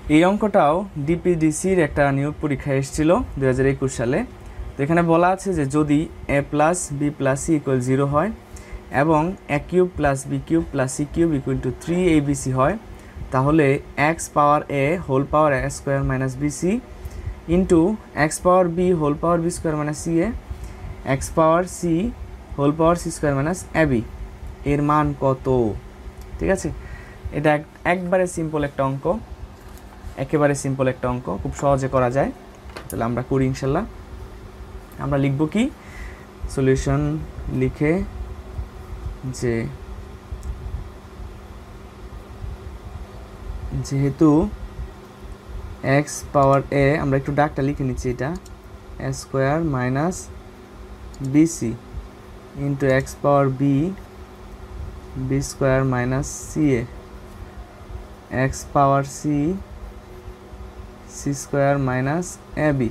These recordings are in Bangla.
এই অঙ্কটাও ডিপিডিসির একটা নিয়োগ পরীক্ষায় এসেছিল 2021 সালে। তো এখানে বলা আছে যে যদি a plus B plus C equal 0 হয় এবং a cube plus B cube plus C cube equal to 3abc হয়, তাহলে x power a whole power a square minus BC into x power B whole power B square minus C A x power C whole power C square minus AB এর মান কত? ঠিক আছে, এটা একবারে সিম্পল একটা অঙ্ক, একেবারে সিম্পল একটা অঙ্ক, খুব সহজে করা যায়। তাহলে আমরা করি ইনশাল্লাহ। আমরা লিখব কি, সলিউশন লিখে যে যেহেতু এক্স পাওয়ার এ, আমরা একটু ডাকটা লিখে নিচ্ছি, এটা A square minus BC into x power B B square minus C A x power C C square minus A B.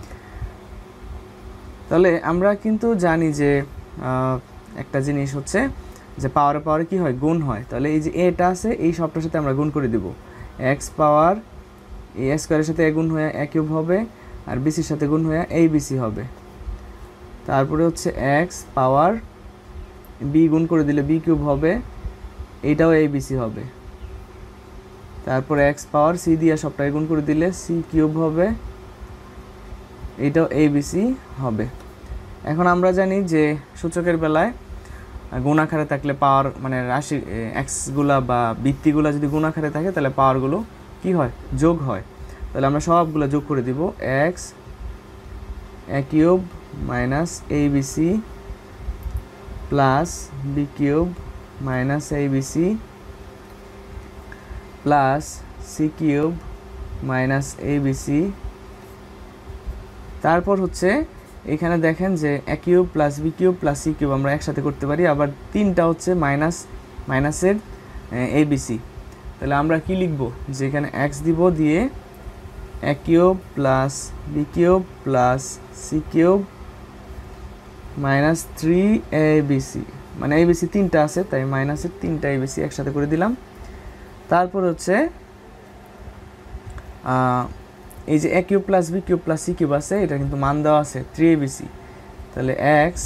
তাহলে আমরা কিন্তু জানি যে একটা জিনিস হচ্ছে যে পাওয়ারে পাওয়ারে কী হয়, গুণ হয়। তাহলে এই যে এটা আছে, এই সবটার সাথে আমরা গুণ করে দেব। এক্স পাওয়ার এ স্কোয়ারের সাথে এ গুণ হয়ে এ কিউব হবে, আর বিসির সাথে গুণ হয়ে এই বিসি হবে। তারপরে হচ্ছে এক্স পাওয়ার বি গুণ করে দিলে বি কিউব হবে, এইটাও এই বিসি হবে। তারপরে এক্স পাওয়ার সি দিয়ে সবটাকে গুণ করে দিলে সি কিউব হবে, এইটাও এবিসি হবে। এখন আমরা জানি যে সূচকের বেলায় গুণ আকারে থাকলে পাওয়ার মানে রাশি এক্সগুলা বা ভিত্তিগুলা যদি গুণ আকারে থাকে তাহলে পাওয়ারগুলো কি হয়, যোগ হয়। তাহলে আমরা সবগুলো যোগ করে দিব, x A cube minus ABC plus B cube minus ABC plus C cube minus ABC. তারপর হচ্ছে এখানে দেখেন যে A cube plus B cube plus C cube আমরা একসাথে করতে পারি, আবার তিনটা হচ্ছে মাইনাসের এবিসি। তাহলে আমরা কি লিখব, যে এখানে এক্স দিব, দিয়ে A cube plus B cube plus C cube minus 3abc, মানে এবিসি তিনটা আছে তাই মাইনাসের তিনটা এবিসি একসাথে করে দিলাম। তারপর হচ্ছে এই যে A cube plus B cube plus C cube আছে, এটা কিন্তু মান দেওয়া আছে 3abc। তাহলে এক্স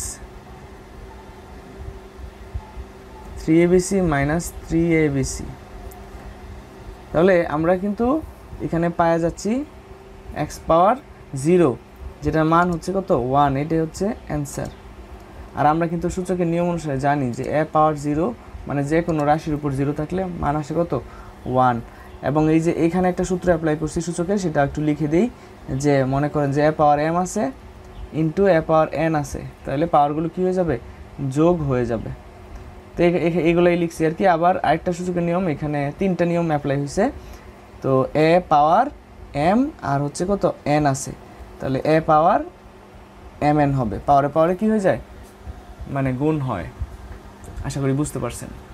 3abc মাইনাস 3abc। তাহলে আমরা কিন্তু এখানে পাওয়া যাচ্ছি এক্স পাওয়ার 0, যেটার মান হচ্ছে কত, 1, এটাই হচ্ছে অ্যান্সার। আর আমরা কিন্তু সূচকের নিয়ম অনুসারে জানি যে এ পাওয়ার 0 মানে যে কোনো রাশির উপর 0 থাকলে মান আসে কত, 1। এবং এই যে এখানে একটা সূত্র অ্যাপ্লাই করছি সূচকের, সেটা একটু লিখে দিই, যে মনে করেন যে এ পাওয়ার এম আছে ইন্টু এ পাওয়ার এন আছে, তাহলে পাওয়ারগুলো কী হয়ে যাবে, যোগ হয়ে যাবে। তো এগুলোই লিখছি আর কি। আবার আরেকটা সূচকের নিয়ম, এখানে তিনটা নিয়ম অ্যাপ্লাই হয়েছে। তো এ পাওয়ার এম আর হচ্ছে কত, এন আছে, তাহলে এ পাওয়ার এম এন হবে। পাওয়ারে পাওয়ারে কী হয়ে যায়, মানে গুণ হয়। আশা করি বুঝতে পারছেন।